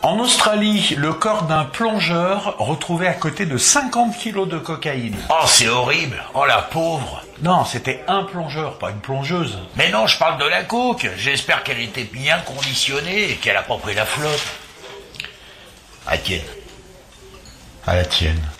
En Australie, le corps d'un plongeur retrouvé à côté de 50 kilos de cocaïne. Oh, c'est horrible. Oh, la pauvre. Non, c'était un plongeur, pas une plongeuse. Mais non, je parle de la coke. J'espère qu'elle était bien conditionnée et qu'elle a pas pris la flotte. À tienne. À la tienne.